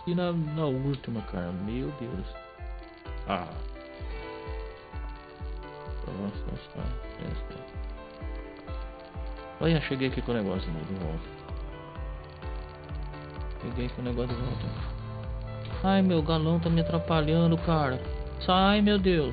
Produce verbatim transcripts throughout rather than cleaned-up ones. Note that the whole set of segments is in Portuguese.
E na, na última, cara, meu Deus. Ah. Olha, cheguei aqui com o negócio de volta. Cheguei com o negócio de volta. Ai, meu galão tá me atrapalhando, cara. Sai, meu Deus.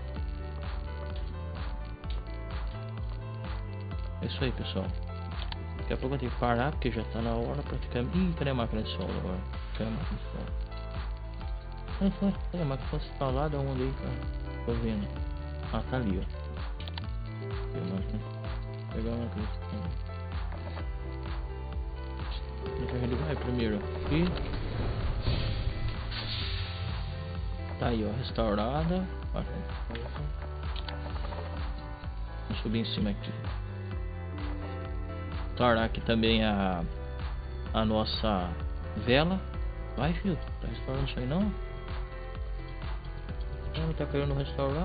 É isso aí, pessoal. Daqui a pouco eu tenho que parar, porque já tá na hora pra ficar... Ih, cadê a máquina de solda agora? Cadê a máquina de solda? Ai, ai, cadê a máquina de solda instalada? Onde aí, cara? Tô vendo. Ah, tá ali, ó. Cadê a máquina? Vou pegar a máquina de solda. Ele vai primeiro aqui. Tá aí, ó, restaurada. Vou subir em cima aqui. Restaurar aqui também a a nossa vela. Vai, filho, tá restaurando isso aí não? Não tá querendo restaurar?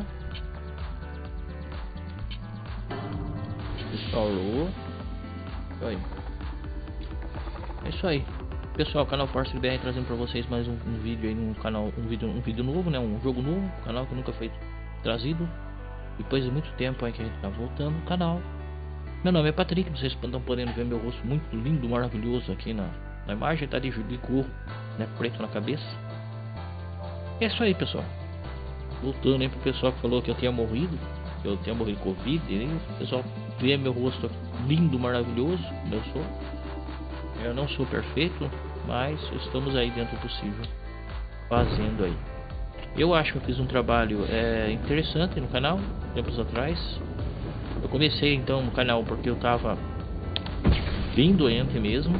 Restaurou. Isso aí. É isso aí, pessoal. O canal Force B R trazendo pra vocês mais um, um vídeo aí no canal, um vídeo, um vídeo novo, né? Um jogo novo, um canal que nunca foi trazido. Depois de muito tempo aí que a gente tá voltando no canal. Meu nome é Patrick, vocês estão podendo ver meu rosto muito lindo, maravilhoso aqui na, na imagem, tá de de cor, né? Preto na cabeça. É isso aí, pessoal. Voltando aí pro pessoal que falou que eu tinha morrido, que eu tinha morrido Covid, né? O pessoal vê meu rosto lindo, maravilhoso, como eu sou. Eu não sou perfeito, mas estamos aí dentro do possível fazendo aí. Eu acho que eu fiz um trabalho é, interessante no canal, tempos atrás. Eu comecei então no canal porque eu tava bem doente mesmo.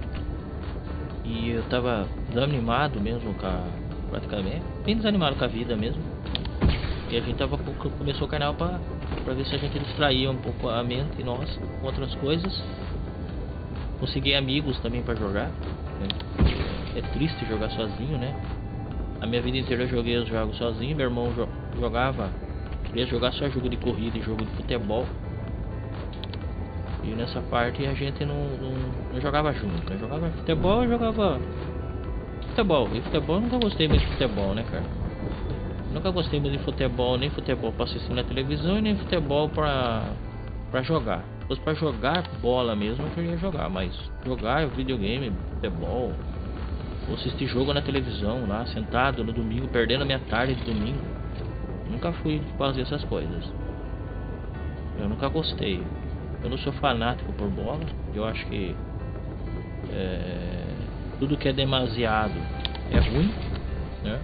E eu tava desanimado mesmo com a, praticamente, bem desanimado com a vida mesmo. E a gente tava começou o canal para para ver se a gente distraía um pouco a mente e nós com outras coisas. Consegui amigos também para jogar. É triste jogar sozinho, né? A minha vida inteira eu joguei os jogos sozinho. Meu irmão jo jogava, queria jogar só jogo de corrida e jogo de futebol. E nessa parte a gente não, não, não jogava junto. Eu jogava futebol, eu jogava futebol. E futebol eu nunca gostei muito de futebol, né, cara? Nunca gostei muito de futebol, nem futebol para assistir na televisão e nem futebol para para jogar. Se fosse para jogar bola mesmo, eu queria jogar, mas jogar videogame, futebol, ou assistir jogo na televisão lá, sentado no domingo, perdendo a minha tarde de domingo, nunca fui fazer essas coisas. Eu nunca gostei. Eu não sou fanático por bola. Eu acho que é, tudo que é demasiado é ruim, né?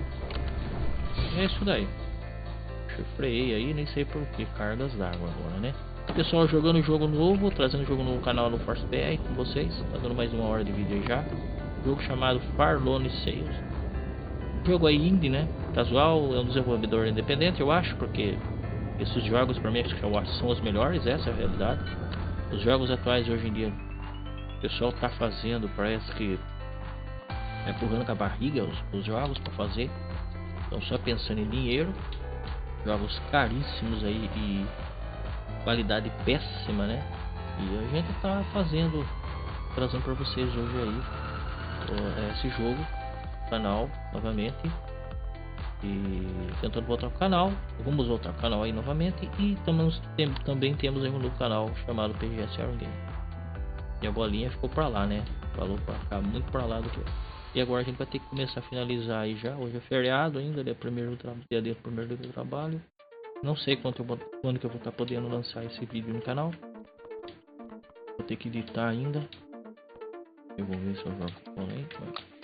É isso daí. Eu freiei aí, nem sei por que cargas d'água agora, né? Pessoal, jogando jogo novo, trazendo jogo no canal do Force B R com vocês. Tá dando mais uma hora de vídeo aí já. Jogo chamado Farlone Sales. Jogo aí indie, né? Casual, é um desenvolvedor independente, eu acho, porque esses jogos pra mim eu acho são os melhores, essa é a realidade. Os jogos atuais hoje em dia, o pessoal tá fazendo, parece que é empurrando com a barriga os, os jogos pra fazer. Estão só pensando em dinheiro. Jogos caríssimos aí e qualidade péssima, né? E a gente tá fazendo, trazendo para vocês hoje aí esse jogo, canal novamente, e tentando voltar pro canal. Vamos voltar pro canal aí novamente e também, tem, também temos aí um novo canal chamado P G S Iron Game. E a bolinha ficou para lá, né? Falou para ficar muito para lá do que. E agora a gente vai ter que começar a finalizar aí já. Hoje é feriado ainda, é primeiro dia do primeiro dia do trabalho. Não sei quanto eu vou, quando que eu vou estar podendo lançar esse vídeo no canal. Vou ter que editar ainda. Eu vou ver se eu jogo componente.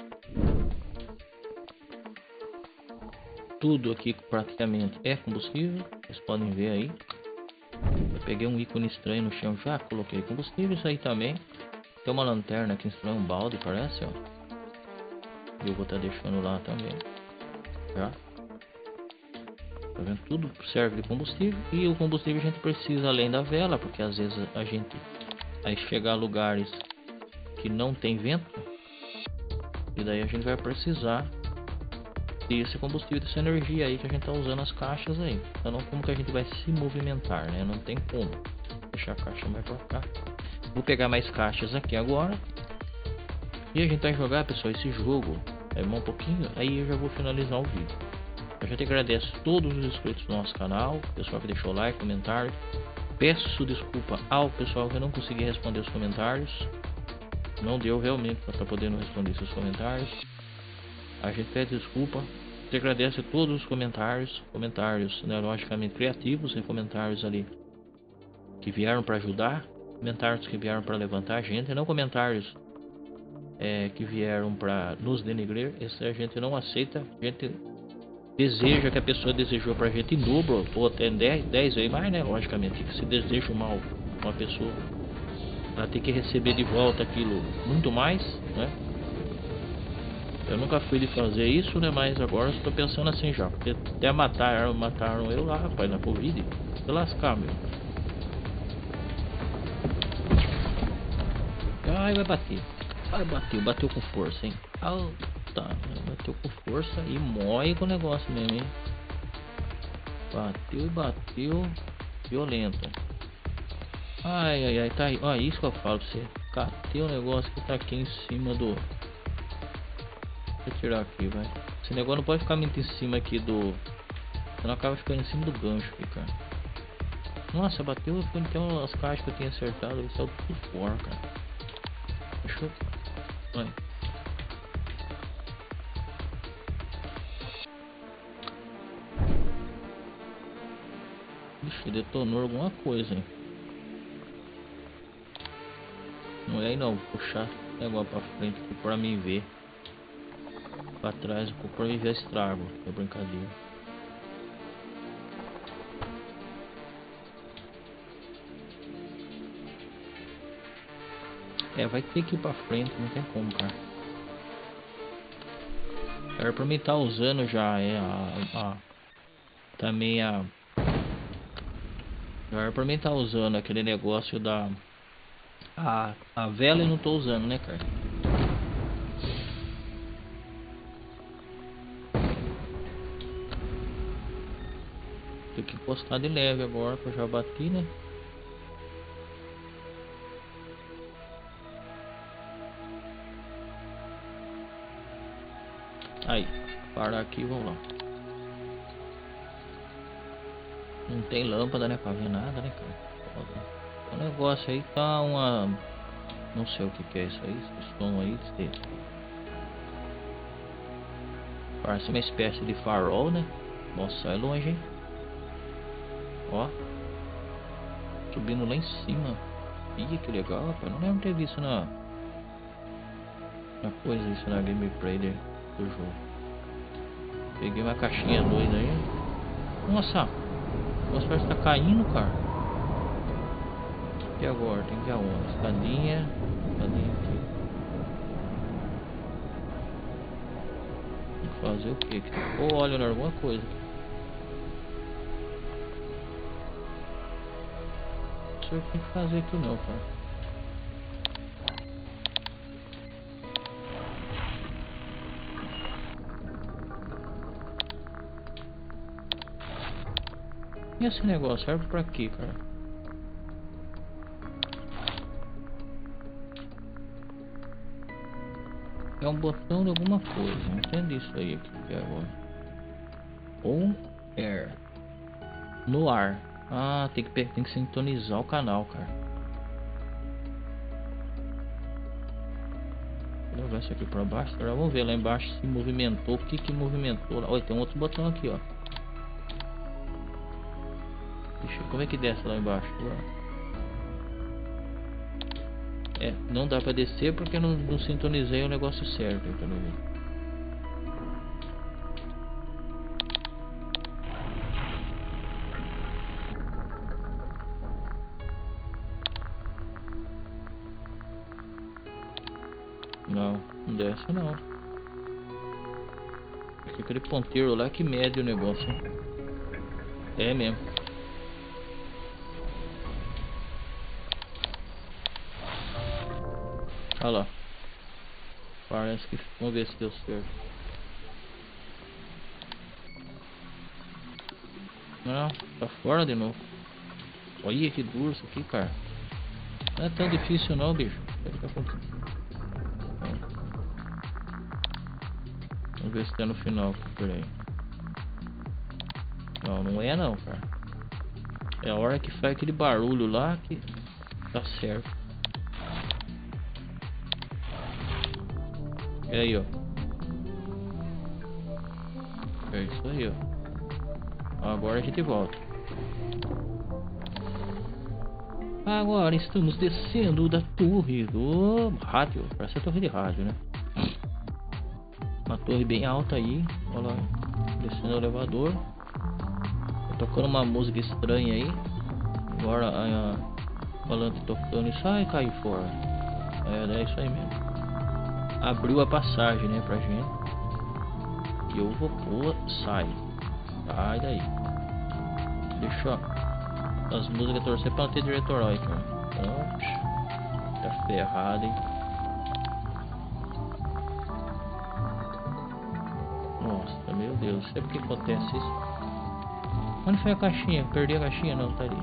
Tudo aqui praticamente é combustível. Vocês podem ver aí. Eu peguei um ícone estranho no chão, já coloquei combustível. Isso aí também. Tem uma lanterna aqui estranha, um balde parece, ó. Eu vou estar deixando lá também. Já. Tá vendo? Tudo serve de combustível. E o combustível a gente precisa além da vela, porque às vezes a gente vai chegar a lugares que não tem vento, e daí a gente vai precisar desse combustível, dessa energia aí que a gente tá usando as caixas aí. Então não como que a gente vai se movimentar, né? Não tem como deixar a caixa mais pra cá. Vou pegar mais caixas aqui agora. E a gente vai jogar, pessoal, esse jogo Aí mais um pouquinho, aí eu já vou finalizar o vídeo. A gente agradece todos os inscritos do nosso canal, pessoal que deixou like, comentário. Peço desculpa ao pessoal que eu não consegui responder os comentários. Não deu realmente para estar podendo responder seus comentários. A gente pede desculpa. Te agradece a todos os comentários, comentários, né, logicamente criativos, e comentários ali que vieram para ajudar, comentários que vieram para levantar a gente, não comentários é, que vieram para nos denegrir. Esse a gente não aceita. A gente deseja que a pessoa desejou pra gente em dobro ou até dez, dez vezes mais, né? Logicamente, que se deseja o mal uma pessoa, ela tem que receber de volta aquilo muito mais, né? Eu nunca fui de fazer isso, né? Mas agora estou pensando assim já, porque até mataram, mataram eu lá, rapaz, na Covid. Se lascar, meu. Ai, vai bater. Ai, bateu, bateu com força, hein? Ah, tá, bateu com força e mói com o negócio mesmo, hein? Bateu e bateu violento. Ai, ai, ai, tá aí. Ó, isso que eu falo pra você. Catei o negócio que tá aqui em cima do... Deixa eu tirar aqui, vai. Esse negócio não pode ficar muito em cima aqui do... Senão acaba ficando em cima do gancho aqui, cara. Nossa, bateu, então as caixas que eu tinha acertado, ele saiu tudo fora, cara. Deixa eu... Vai. Ixi, detonou alguma coisa, hein? Não é aí não, vou puxar o negócio pra frente aqui pra mim ver. Pra trás, pra mim ver estrago. É brincadeira. É, vai ter que ir pra frente, não tem como, cara. Era pra mim tá usando já é a, a também a era pra mim tá usando aquele negócio da a, a vela e não tô usando, né, cara? Tem que encostar de leve agora que eu já bati, né? Aí, parar aqui e vamos lá. Não tem lâmpada, né, pra ver nada, né, cara? O negócio aí tá uma... Não sei o que que é isso aí, esse som aí. Esse... Parece uma espécie de farol, né? Nossa, é longe, hein? Ó. Subindo lá em cima. Ih, que legal, rapaz. Não lembro de ter visto na... Na coisa isso na gameplay do jogo. Peguei uma caixinha doida aí. Nossa! Nossa, parece que tá caindo, cara. E agora? Tem que ir aonde? Escadinha. Escadinha aqui. Tem que fazer o que? Ou olha, olha alguma coisa. Não sei o que tem que fazer aqui não, cara. E esse negócio serve pra quê, cara? É um botão de alguma coisa. Não entendo isso aí aqui que é agora. On air. No ar. Ah, tem que, tem que sintonizar o canal, cara. Vou levar isso aqui pra baixo. Agora vamos ver lá embaixo se movimentou. O que que movimentou lá? Olha, tem um outro botão aqui, ó. Deixa eu... Como é que desce lá embaixo? É, não dá pra descer porque eu não, não sintonizei o negócio certo, pelo menos. Não, não desce não. Acho que aquele ponteiro lá que mede o negócio. É mesmo. Olha lá. Parece que... Vamos ver se deu certo. Não, tá fora de novo. Olha que duro isso aqui, cara. Não é tão difícil não, bicho. ver se tá no final. Peraí. Não, não é não, cara. É a hora que faz aquele barulho lá que tá certo. É aí, ó. É isso aí, ó. Agora a gente volta. Agora estamos descendo da torre do rádio. Parece a torre de rádio, né? Uma torre bem alta aí. Olha lá. Descendo o elevador. Tá tocando uma música estranha aí. Agora a, a falante tocando e sai, cai fora. É, é isso aí mesmo. Abriu a passagem, né, pra gente. E eu vou pôr, sai. Sai daí. Deixa ó, as músicas torcer pra não ter diretoral aí, cara. Então, tá ferrado, hein. Nossa, meu Deus, sempre que acontece isso. Onde foi a caixinha? Perdi a caixinha? Não, tá ali.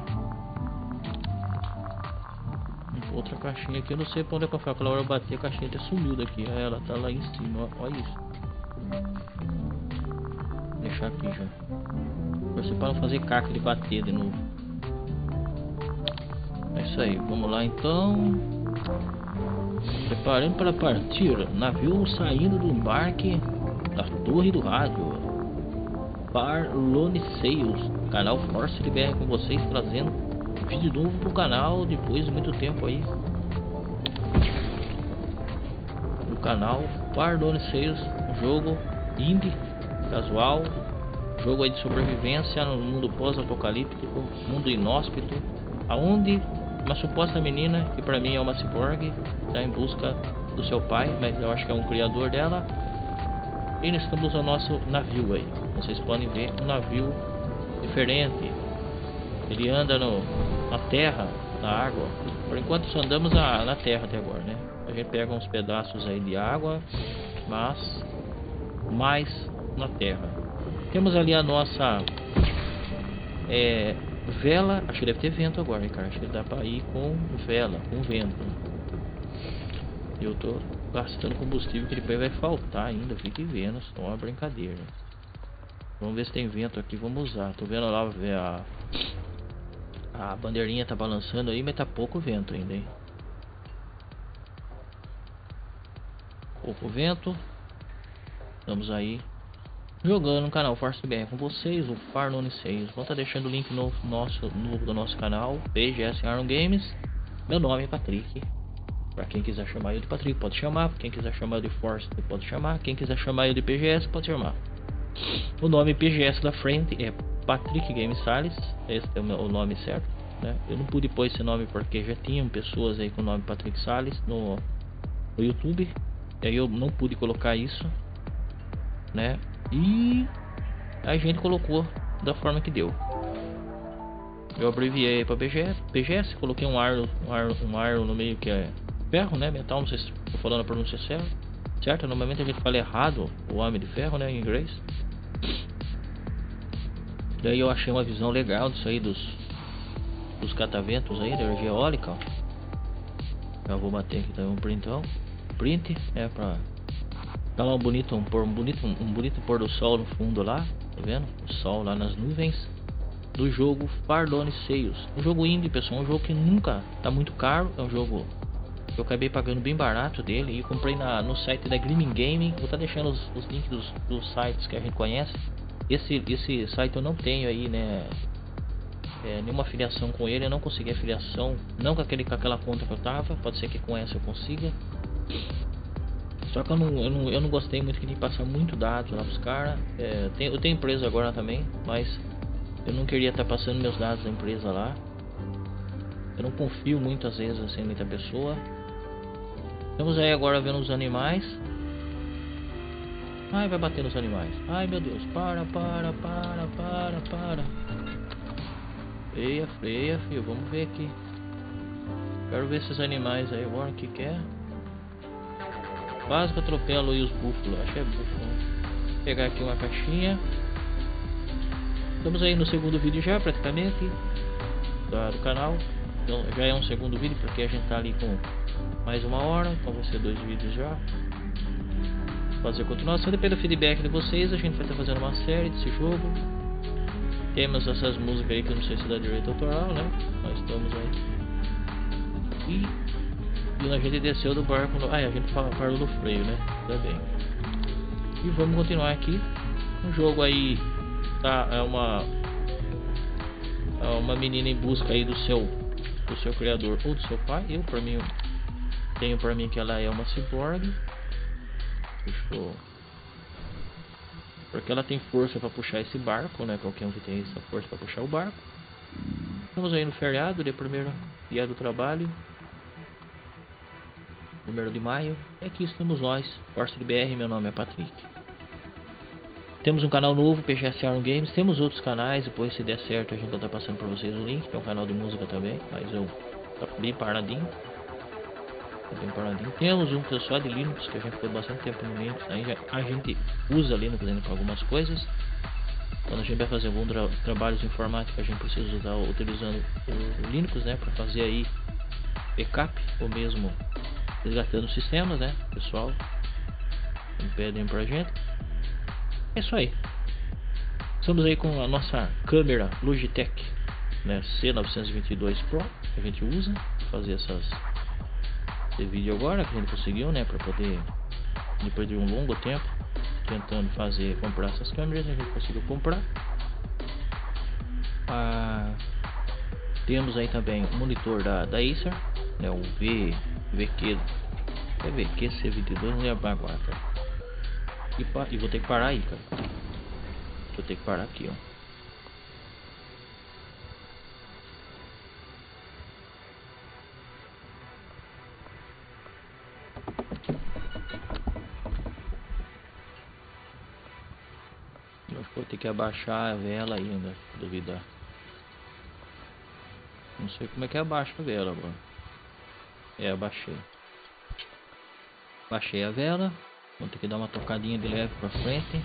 Outra caixinha aqui, eu não sei pra onde é que eu fui. Aquela hora eu bati, a caixinha até sumiu daqui. Aí ela tá lá em cima, ó, olha isso. Vou deixar aqui já. Torcer pra não fazer caca de bater de novo. É isso aí, vamos lá então. Preparando para partir. Navio saindo do embarque da torre do rádio. Parloneceios, canal Force B R com vocês, trazendo vídeo novo pro canal depois de muito tempo aí. O canal Parloneceios, um jogo indie, casual, jogo aí de sobrevivência no mundo pós-apocalíptico, mundo inóspito, aonde uma suposta menina, que pra mim é uma ciborgue, está em busca do seu pai, mas eu acho que é um criador dela. E nós estamos no nosso navio aí. Vocês podem ver um navio diferente. Ele anda no, na terra, na água. Por enquanto só andamos na, na terra até agora, né? A gente pega uns pedaços aí de água, mas mais na terra. Temos ali a nossa é, vela. Acho que deve ter vento agora, hein, cara? Acho que dá pra ir com vela, com vento. Eu tô gastando combustível que depois vai faltar ainda. Fique vendo, isso é uma brincadeira. Vamos ver se tem vento aqui, vamos usar. Tô vendo lá a, a bandeirinha tá balançando aí, mas tá pouco vento ainda, hein? Pouco vento. Estamos aí jogando no canal Force B R com vocês, o Parloneceios. Vou estar deixando o link no nosso, novo do nosso canal, P G S Iron Games. Meu nome é Patrick. Pra quem quiser chamar eu de Patrick, pode chamar. Pra quem quiser chamar eu de Force, pode chamar. Quem quiser chamar eu de P G S, pode chamar. O nome P G S da frente é Patrick Games Salles. Esse é o, meu, o nome certo, né? Eu não pude pôr esse nome porque já tinham pessoas aí com o nome Patrick Salles no, no YouTube. E aí eu não pude colocar isso, né? E a gente colocou da forma que deu. Eu abreviei para P G S, coloquei um ar, um ar, um ar no meio que é ferro, né? Metal, não sei se estou falando a pronúncia certa, certo? Normalmente a gente fala errado o homem de ferro, né? Em inglês. Daí eu achei uma visão legal disso aí dos, dos cataventos aí, da energia eólica. Ó. Já vou bater aqui também um printão. Print é pra dar um bonito, um, um bonito, um bonito pôr do sol no fundo lá, tá vendo? O sol lá nas nuvens. Do jogo Parloneceios, um jogo indie, pessoal, um jogo que nunca tá muito caro, é um jogo que eu acabei pagando bem barato dele e comprei na, no site da Gleaming Gaming. Vou estar tá deixando os, os links dos, dos sites que a gente conhece. Esse, esse site eu não tenho aí, né, é, nenhuma afiliação com ele, eu não consegui afiliação, não com, aquele, com aquela conta que eu tava, pode ser que com essa eu consiga. Só que eu não, eu não, eu não gostei muito de passar muito dados lá pros caras. É, eu tenho empresa agora também, mas eu não queria estar tá passando meus dados da empresa lá. Eu não confio muitas vezes assim em muita pessoa. Estamos aí agora vendo os animais. Ai, vai bater nos animais. Ai, meu Deus. Para, para, para, para, para. Freia, freia, filho. Vamos ver aqui. Quero ver esses animais aí agora. O que que é? Quase que atropelo aí os búfalos. Acho que é búfalo. Vou pegar aqui uma caixinha. Estamos aí no segundo vídeo já, praticamente, do, do canal. Então já é um segundo vídeo, porque a gente tá ali com mais uma hora. Então vai ser dois vídeos já. fazer continuação, depende do feedback de vocês. A gente vai estar fazendo uma série desse jogo. Temos essas músicas aí que eu não sei se dá direito autoral, né? Nós estamos aí. E, e a gente desceu do barco. No... Ah, a gente parou no freio, né? Tá bem. E vamos continuar aqui. O jogo aí tá, é uma é uma menina em busca aí do seu do seu criador ou do seu pai. Eu, por mim, tenho para mim que ela é uma ciborgue. Deixa eu... Porque ela tem força para puxar esse barco, né? Qualquer um que tem essa força para puxar o barco. Estamos aí no feriado, de primeiro dia do trabalho, primeiro de maio. E aqui estamos nós, Força de B R. Meu nome é Patrick. Temos um canal novo, P G S Arno Games. Temos outros canais, depois se der certo a gente vai estar passando para vocês o link. É um canal de música também, mas eu tá bem paradinho. Tá bem paradinho. Temos um que é só de Linux, que a gente ficou bastante tempo no Linux. Aí já, a gente usa Linux ainda para algumas coisas. Quando a gente vai fazer algum tra trabalhos de informática, a gente precisa usar utilizando o Linux, né, para fazer aí backup ou mesmo resgatando sistemas, né, pessoal. Pedem pra gente. É isso aí. Estamos aí com a nossa câmera Logitech, né, C novecentos e vinte e dois Pro, que a gente usa para fazer essas esse vídeo agora, que a gente conseguiu, né, para poder, depois de um longo tempo tentando fazer, comprar essas câmeras, a gente conseguiu comprar. Ah, temos aí também o monitor da, da Acer, né, o V, VQ, é VQ C vinte e dois, não lembro agora, cara. E, e vou ter que parar aí, cara. Vou ter que parar aqui, ó. Eu vou ter que abaixar a vela ainda, duvidar. Não sei como é que abaixa a vela agora. É, abaixei. Baixei a vela. Vou ter que dar uma tocadinha de leve pra frente.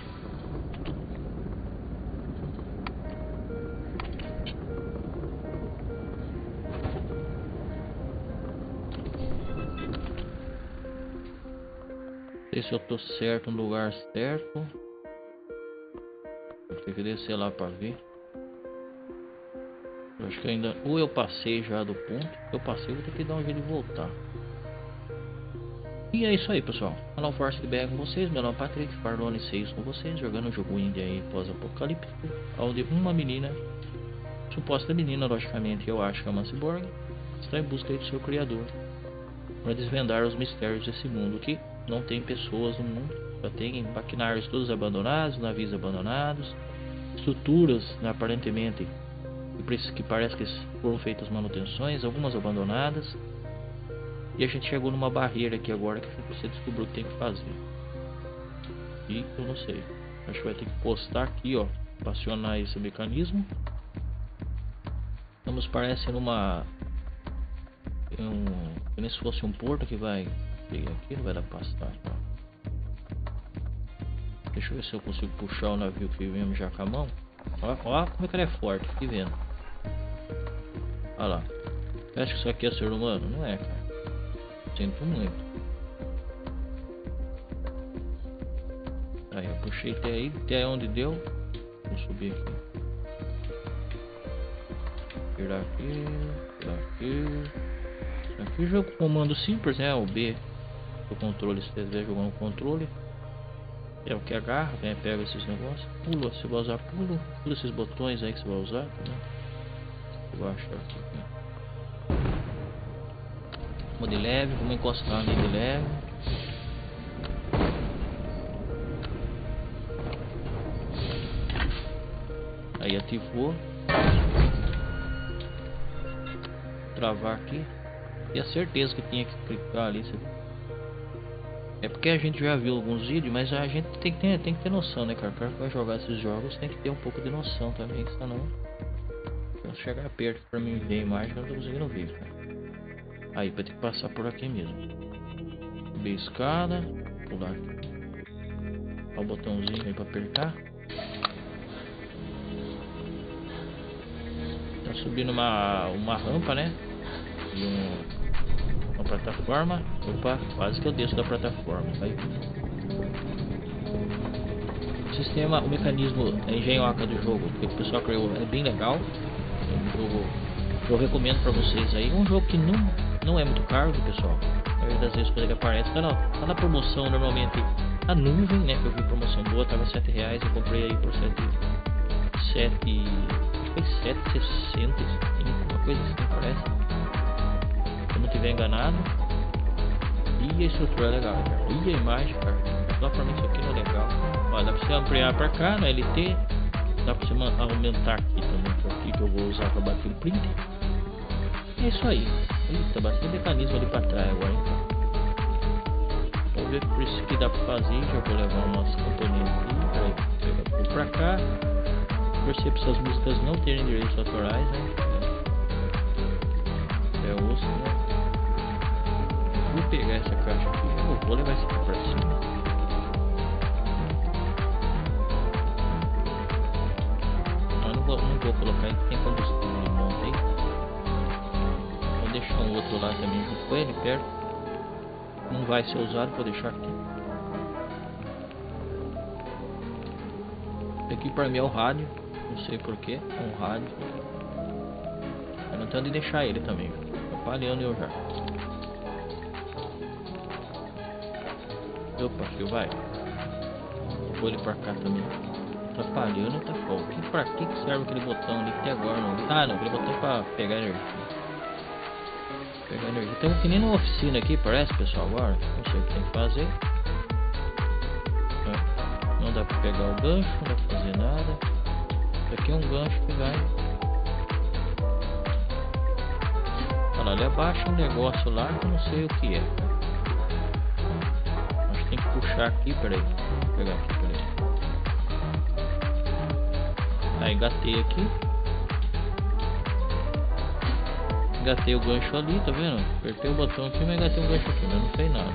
Não sei se eu tô certo no lugar certo. Vou ter que descer lá pra ver. Eu acho que ainda... Ou eu passei já do ponto. Eu passei, vou ter que dar um jeito de voltar. E é isso aí, pessoal. Canal Força de B R com vocês. Meu nome é Patrick, Farlone seis com vocês, jogando um jogo indie aí pós-apocalíptico, onde uma menina, suposta menina, logicamente eu acho que é uma ciborgue, está em busca aí do seu criador para desvendar os mistérios desse mundo que não tem pessoas no mundo, só tem maquinários todos abandonados, navios abandonados, estruturas, né, aparentemente que parece que foram feitas manutenções, algumas abandonadas. E a gente chegou numa barreira aqui agora que você descobriu o que tem que fazer. E eu não sei. Acho que vai ter que postar aqui, ó, para acionar esse mecanismo. Estamos parecendo numa... Um, como se fosse um porto que vai... Pegar aqui, não vai dar pra passar. Tá? Deixa eu ver se eu consigo puxar o navio que vem já com a mão. Olha, olha como é que ele é forte, aqui vendo. Olha lá. Você acha que isso aqui é ser humano? Não é, cara. Sinto muito. Aí eu puxei até aí, até onde deu. Vou subir aqui. Tirar aqui, tirar aqui. Aqui o jogo comando simples, né? O B do controle, se estiver jogando o controle. É o que agarra, né? Pega esses negócios. Pula, você vai usar pulo. Pula esses botões aí que você vai usar. Né? Eu vou achar aqui. Né? Vamos de leve, vamos encostar ali de leve. Aí ativou. Travar aqui. E a certeza que tinha que clicar ali. É porque a gente já viu alguns vídeos, mas a gente tem que ter, tem que ter noção, né, cara? O cara que vai jogar esses jogos tem que ter um pouco de noção também, senão se eu chegar perto pra mim ver a imagem, eu não tô conseguindo ver, cara. Aí vai ter que passar por aqui mesmo. Subir a escada, pular aqui. Olha o botãozinho aí pra apertar. Tá subindo uma, uma rampa, né? E um, uma plataforma. Opa, quase que eu desço da plataforma. Aí. sistema, o mecanismo, a engenhoca do jogo que o pessoal criou é bem legal. É um jogo que eu recomendo pra vocês aí. É um jogo que não, não é muito caro, pessoal. A maioria das vezes quando ele aparece, tá na, tá na promoção normalmente. A nuvem, né, que eu vi promoção boa, tava sete reais, eu comprei aí por sete, sete, acho que foi sete e sessenta, uma coisa assim parece, se eu não estiver enganado. E a estrutura é legal, cara. E a imagem, cara, lá pra mim isso aqui não é legal. Ó, dá pra você ampliar pra cá no L T, dá pra você aumentar aqui também, que aqui que eu vou usar pra bater o print. É isso aí. Eita, bastante mecanismo ali pra trás agora, então. Vamos ver por isso que dá pra fazer. Já vou levar umas componentes aqui. Vou pra cá. Torcer pra essas músicas não terem direitos autorais, né? É osso, né? Vou pegar essa caixa aqui. Eu vou levar essa aqui pra cima. Não, não vou, não vou colocar ele. Tem combustível de monta aí. Vou deixar um outro lá também junto com ele, perto. Não vai ser usado, vou deixar aqui. Aqui para mim é o rádio, não sei porquê, é um rádio. Eu não tenho de deixar ele também, atrapalhando eu já. Opa, aqui vai. Vou ele para cá também. Atrapalhando, tá bom. Que, pra que serve aquele botão ali que até agora não? Ah, não, aquele botão é para pegar energia. Pegar energia. Tem que nem numa oficina aqui, parece, pessoal, agora. Não sei o que tem que fazer. É. Não dá pra pegar o gancho, não dá pra fazer nada. Isso aqui é um gancho que vai. Olha lá, ele abaixa um negócio lá que eu não sei o que é. Acho que tem que puxar aqui, peraí. Vou pegar aqui, peraí. Aí engatei aqui. Engatei o gancho ali, tá vendo? Apertei o botão aqui, mas engatei o gancho aqui, mas não fez nada.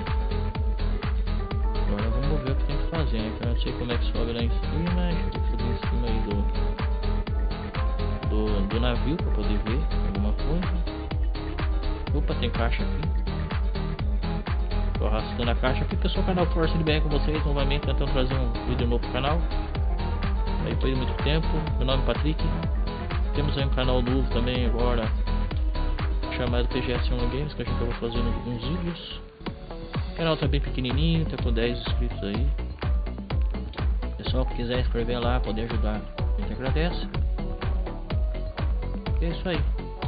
Agora vamos ver o que tem que fazer, né? Eu não sei como é que sobe lá em cima, mas tem que subir em cima aí do, do, do navio pra poder ver alguma coisa. Opa, tem caixa aqui. Tô arrastando a caixa aqui, pessoal, canal Force L B R com vocês, novamente tentando trazer um vídeo novo pro canal. Aí depois de muito tempo, meu nome é Patrick. Temos aí um canal novo também agora, chamado P G S Online Games, que a gente vai fazendo uns vídeos. O canal tá bem pequenininho, tá com dez inscritos aí. Pessoal que quiser inscrever lá, poder ajudar, a gente agradece. E é isso aí.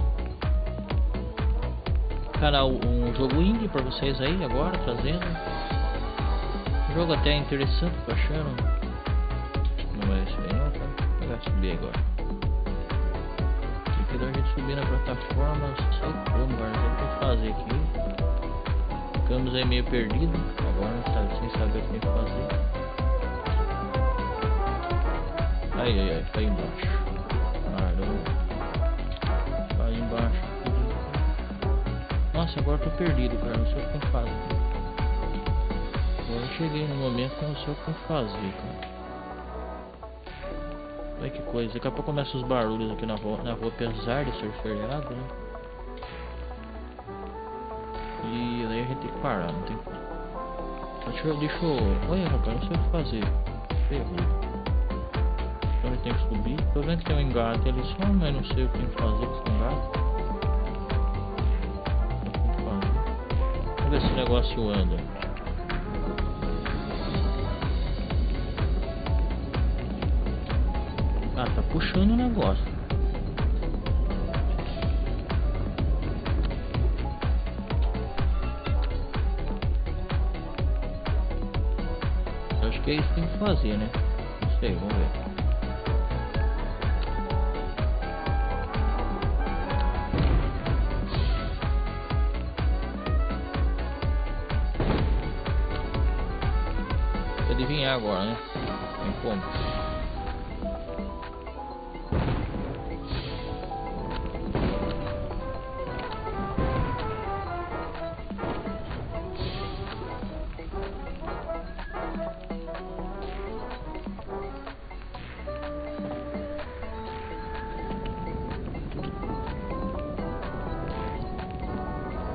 Canal, um jogo indie pra vocês aí agora, trazendo. Um jogo até interessante, tô achando. Não é isso aí não, tá? Vou pegar subir agora. A gente subir na plataforma, não sei como, agora não sei o que fazer aqui. Ficamos aí meio perdidos, agora não sabe, sem saber o que tem que fazer. Ai ai ai, cai embaixo. Caramba. Cai embaixo. Nossa, agora eu tô perdido, cara, não sei o que tem que fazer. Agora eu cheguei no momento que eu não sei o que tem que fazer, cara. Olha que coisa, daqui a pouco começam os barulhos aqui na rua, na rua apesar de ser feriado, né? E daí a gente tem que parar, não tem como. Deixa eu, deixa eu... Olha, rapaz, não sei o que fazer. Ferrou. Então a gente tem que subir. Tô vendo que tem um engate ali só, mas não sei o que tem que fazer com esse engate. Vamos ver se o negócio anda. Ah, tá puxando o negócio. Eu acho que é isso que tem que fazer, né? Não sei, vamos ver. Vou adivinhar agora, né? Tem como.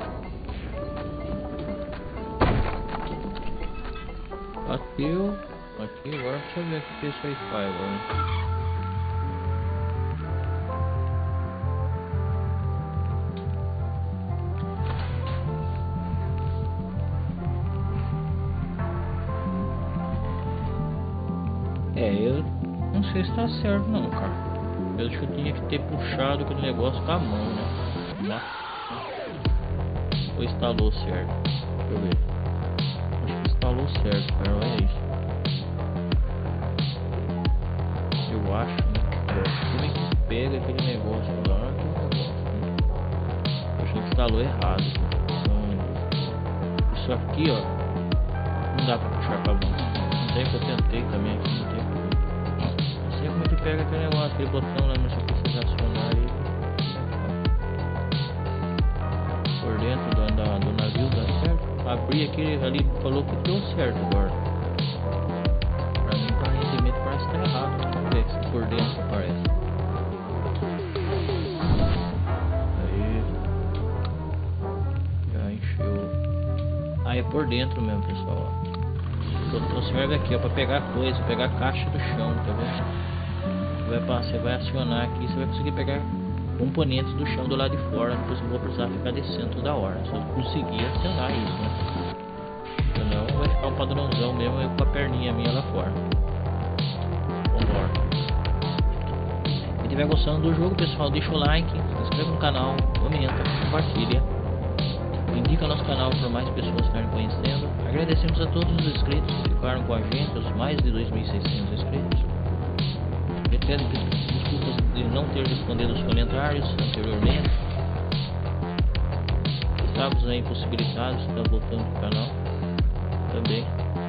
Bateu. Aqui agora, deixa eu ver o que isso aí faz agora. É, eu não sei se tá certo não, cara. Eu acho que eu tinha que ter puxado aquele negócio com a mão, né? Nossa. Ou instalou certo? Deixa eu ver. Acho que instalou certo, cara. Olha isso. Eu acho, né? Como é que pega aquele negócio lá? Aquele negócio, né? Eu acho que instalou errado. Então, isso aqui, ó, não dá pra puxar com a mão. Não tem que eu tentei também aqui, não tem. Não sei como é que pega aquele negócio, aquele botão lá, mas só precisa acionar ele. Por dentro do, da, do navio dá certo. Abri aqui, ali falou que deu certo agora. Pra mim, para rendimento parece que tá errado. Vamos ver se por dentro aparece. Aí. Já encheu. Ah, é por dentro mesmo, pessoal. O botão serve aqui, ó, pra pegar coisa, pegar a caixa do chão, tá vendo? Você vai, você vai acionar aqui, você vai conseguir pegar componentes do chão do lado de fora. Depois não vou precisar ficar descendo toda hora. Se eu conseguir acionar isso, né? Senão vai ficar um padrãozão mesmo, eu com a perninha minha lá fora. Vambora. Se estiver gostando do jogo, pessoal, deixa o like, se inscreve no canal, comenta, compartilha. Indica nosso canal para mais pessoas estarem conhecendo. Agradecemos a todos os inscritos que ficaram com a gente, os mais de dois mil e seiscentos inscritos. Peço desculpas de não ter respondido os comentários anteriormente. Estávamos aí impossibilitados de estar voltando para o canal também.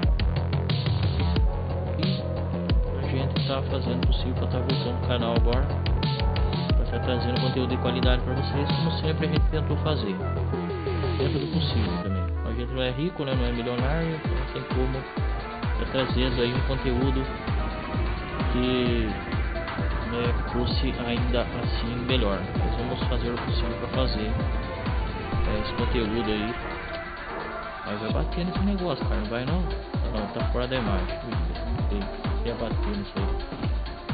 E a gente está fazendo o possível para estar voltando para o canal agora, para estar trazendo conteúdo de qualidade para vocês, como sempre a gente tentou fazer. Dentro do possível também. A gente não é rico, né? Não é milionário, então não tem como estar trazendo aí um conteúdo que, né, fosse ainda assim melhor. Nós vamos fazer o possível para fazer é, esse conteúdo aí. Mas vai bater nesse negócio, cara. Não vai não? Não, tá fora da imagem. Ia bater nisso aí.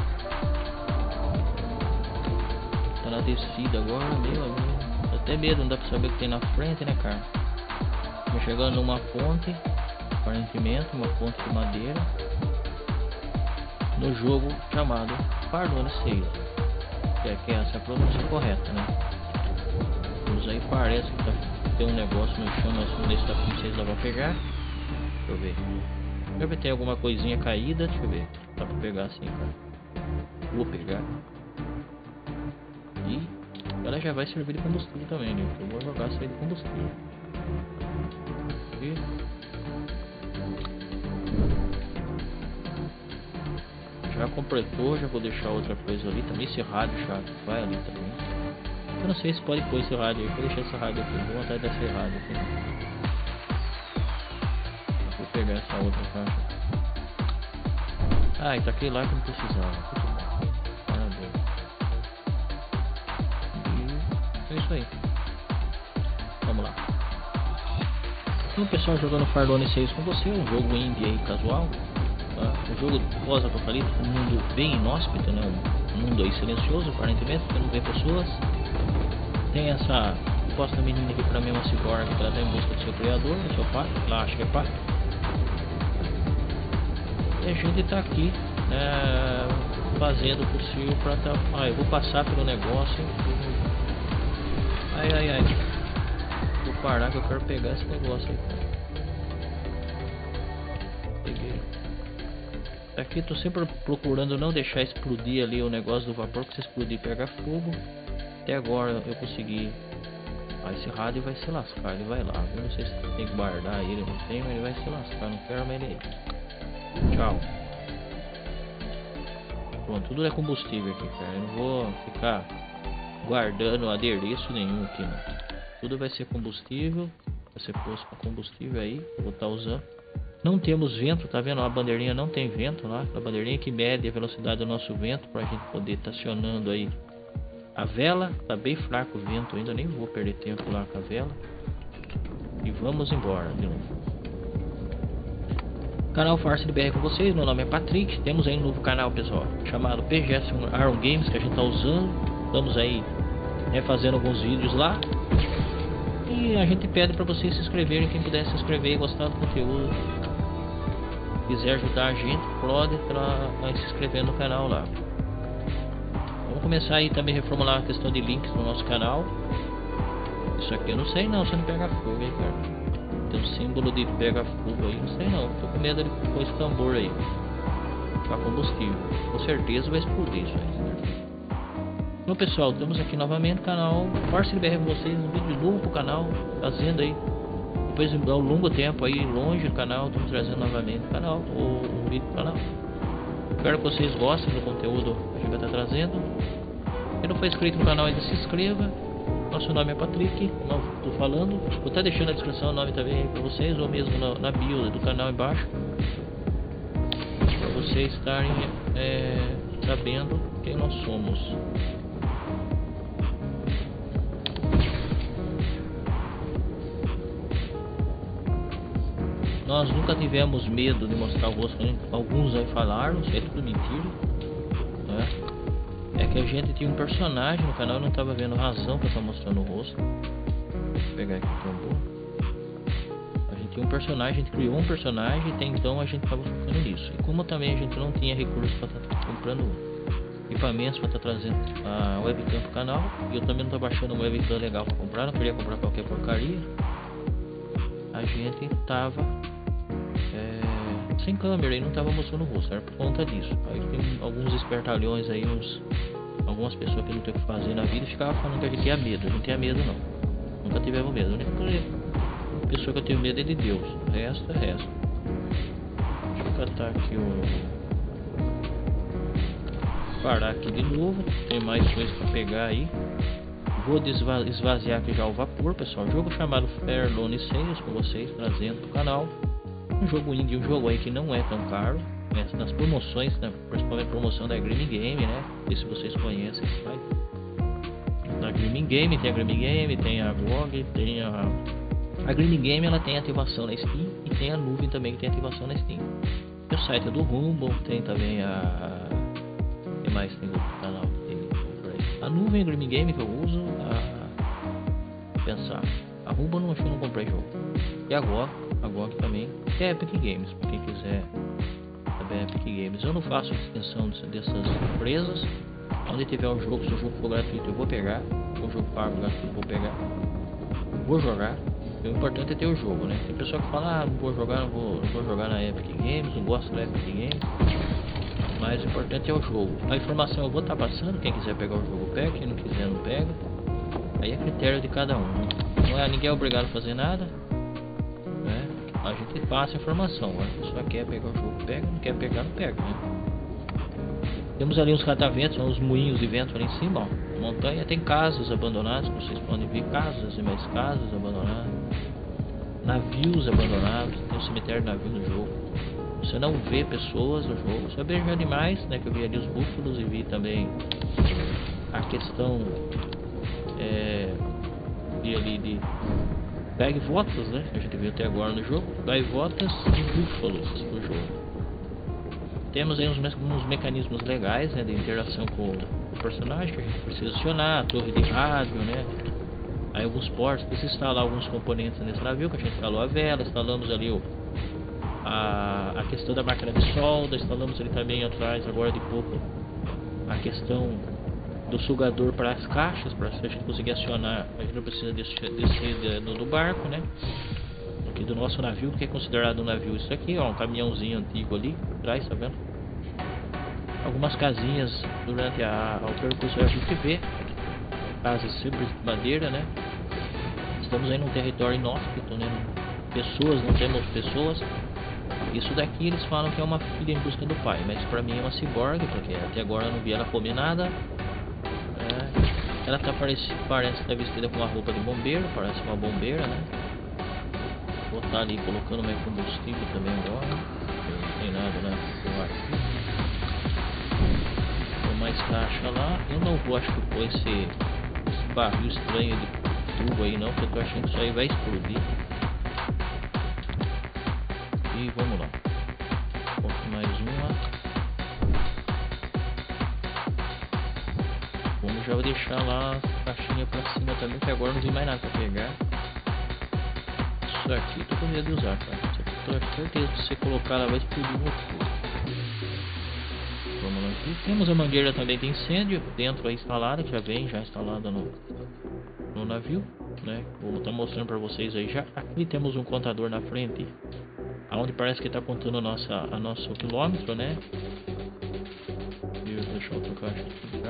Tá na descida agora, meu amigo. Até medo, não dá pra saber o que tem na frente, né, cara? Estamos chegando numa ponte, aparentemente, uma ponte de madeira, no jogo chamado Fardone seis, que é, que é essa a pronúncia correta, né? Vamos aí, parece que tá, tem um negócio no chão, mas não sei se dá pra vocês dá pra pegar. Deixa eu ver. Deixa eu ver, tem alguma coisinha caída, deixa eu ver. Dá pra pegar assim, cara. Vou pegar. E ela já vai servir de combustível também, né? Eu vou jogar isso aí de combustível. E... já completou, já vou deixar outra coisa ali também. Esse rádio já vai ali também. Eu não sei se pode pôr esse rádio aí. Vou deixar esse rádio aqui. Vou vontade desse rádio aqui. Vou pegar essa outra caixa. Ah, e tá aquele lá que não precisava. É isso aí. Vamos lá. Então, pessoal, jogando Fardone seis com você, um jogo indie aí casual, tá? Um jogo pós-apocalipse, um mundo bem inóspito, né? Um mundo aí silencioso, aparentemente, porque não vê pessoas. Tem essa suposta menina aqui, pra mim, uma ciborgue, que ela tá em busca do seu criador, do seu pai, lá acho que é pai. E a gente tá aqui, né, fazendo o possível pra tá... Ah, eu vou passar pelo negócio. Ai, ai, ai. Vou parar que eu quero pegar esse negócio aí. Peguei. Aqui tô sempre procurando não deixar explodir ali o negócio do vapor, porque se explodir pega fogo. Até agora eu consegui. Ah, esse rádio vai se lascar, ele vai lá. Eu não sei se tem que guardar ele, não tem, mas ele vai se lascar. Não quero mais ele aí. Tchau. Pronto, tudo é combustível aqui, cara. Eu não vou ficar guardando adereço nenhum aqui, não. Tudo vai ser combustível. Vai ser posto para combustível aí. Vou estar usando. Não temos vento, tá vendo? A bandeirinha não tem vento lá. A bandeirinha que mede a velocidade do nosso vento para a gente poder estar acionando aí a vela. Tá bem fraco o vento ainda, nem vou perder tempo lá com a vela. E vamos embora de novo. Canal Farce B R com vocês, meu nome é Patrick. Temos aí um novo canal, pessoal, chamado P G S Iron Games, que a gente está usando. Estamos aí né, fazendo alguns vídeos lá. E a gente pede para vocês se inscreverem, quem puder se inscrever e gostar do conteúdo, quiser ajudar a gente, pode estar se inscrevendo no canal lá. Vamos começar aí também a reformular a questão de links no nosso canal. Isso aqui eu não sei não, se não pega fogo aí, cara. Tem um símbolo de pega fogo aí, não sei não. Tô com medo de pôr esse tambor aí pra combustível. Com certeza vai explodir isso aí. Então pessoal, estamos aqui novamente no canal Farce B R com vocês, um vídeo novo pro canal, fazendo aí. Depois de um longo tempo aí, longe do canal, estamos trazendo novamente o canal, ou um vídeo pro canal. Espero que vocês gostem do conteúdo que a gente vai estar trazendo. Quem não foi inscrito no canal ainda, se inscreva. Nosso nome é Patrick, não estou falando. Vou estar deixando na descrição o nome também para vocês, ou mesmo na, na bio do canal embaixo, para vocês estarem é, sabendo quem nós somos. Nós nunca tivemos medo de mostrar o rosto, alguns aí falaram, isso é tudo mentira, né? É que a gente tinha um personagem no canal e não estava vendo razão para estar mostrando o rosto. Vou pegar aqui o tambor. A gente tinha um personagem, a gente criou um personagem e até então a gente estava focando nisso. E como também a gente não tinha recursos para estar tá comprando equipamentos para estar tá trazendo a webcam para o canal, e eu também não estava achando uma webcam legal para comprar, não queria comprar qualquer porcaria, a gente estava é, sem câmera e não estava mostrando o rosto, era por conta disso. Aí tem alguns espertalhões aí, uns, algumas pessoas que não tem o que fazer na vida, ficavam falando que a gente tinha medo. Não tinha medo não, nunca tivemos medo. A única pessoa que eu tenho medo é de Deus, o resto é resto. Deixa eu catar aqui o... parar aqui de novo, tem mais coisas para pegar aí. Vou esvaziar aqui já o vapor, pessoal. Jogo chamado Fairlone seis com vocês, trazendo pro canal. Um jogo indie, um jogo aí que não é tão caro, né? Nas promoções, né? Principalmente promoção da Grim Game, né? Não sei se vocês conhecem esse site. Na Grim Game, tem a Grim Game, tem a G O G, tem a... A Grim Game, ela tem ativação na Steam e tem a nuvem também que tem ativação na Steam. Tem o site do Rumble, tem também a... O que mais tem no canal? A nuvem, a Grim Game que eu uso, a... pensar. A Rumble não, acho que não comprei jogo. E a G O G, a G O G também, que é Epic Games, para quem quiser também é Epic Games. Eu não faço extensão dessas empresas. Onde tiver um jogo, se o jogo for gratuito eu vou pegar, se o jogo pago gratuito eu vou pegar, vou jogar. O importante é ter o jogo, né? Tem pessoa que fala, ah, não vou jogar, não vou, não vou jogar na Epic Games, não gosto da Epic Games. Mas o importante é o jogo. A informação eu vou estar passando, quem quiser pegar o jogo pega, quem não quiser não pega. Aí é critério de cada um, né? Não é, ninguém é obrigado a fazer nada, né? A gente passa a informação, né? A pessoa quer pegar o jogo pega, não quer pegar não pega, né? Temos ali uns cataventos, são os moinhos de vento ali em cima, ó. Montanha, tem casas abandonadas, vocês podem ver casas e mais casas abandonadas, navios abandonados, tem um cemitério de navio no jogo. Você não vê pessoas no jogo, só vejo animais, né? Que eu vi ali os búfalos e vi também a questão é, de ali de gaivotas, né? Que a gente viu até agora no jogo, gaivotas e búfalos no jogo. Temos aí uns, uns mecanismos legais, né? De interação com o personagem que a gente precisa acionar, a torre de rádio, né? Aí alguns portos, precisa instalar alguns componentes nesse navio, que a gente instalou a vela, instalamos ali o A, a questão da máquina de solda, instalamos ali também atrás, agora de pouco, a questão do sugador para as caixas, para a gente conseguir acionar. A gente não precisa descer, descer do, do barco, né? Aqui do nosso navio, que é considerado um navio. Isso aqui, ó, um caminhãozinho antigo ali atrás, tá vendo? Algumas casinhas durante a, o percurso a gente vê, casas simples de madeira, né? Estamos aí num território inóspito, né? Pessoas, não temos pessoas. Isso daqui eles falam que é uma filha em busca do pai, mas pra mim é uma ciborgue, porque até agora eu não vi ela comer nada. É, ela tá parece, parece que tá vestida com uma roupa de bombeiro, parece uma bombeira, né? Vou estar ali colocando meu combustível também agora. Não tem nada, né? Tem mais caixa lá. Eu não vou, acho que pôr esse, esse barril estranho de tubo aí não, porque eu tô achando que isso aí vai explodir. E vamos lá. já vou deixar lá a caixinha pra cima também, que agora não tem mais nada pra pegar. Isso aqui, tô com medo de usar, cara. Isso aqui, tô com certeza que se você colocar ela vai explodir o motor. Vamos lá aqui. Temos a mangueira também de incêndio dentro aí instalada, que já vem já instalada no, no navio, né? Vou estar mostrando para vocês aí já. Aqui temos um contador na frente, aonde parece que está contando a nossa, a nosso quilômetro, né? Deixa eu trocar aqui já.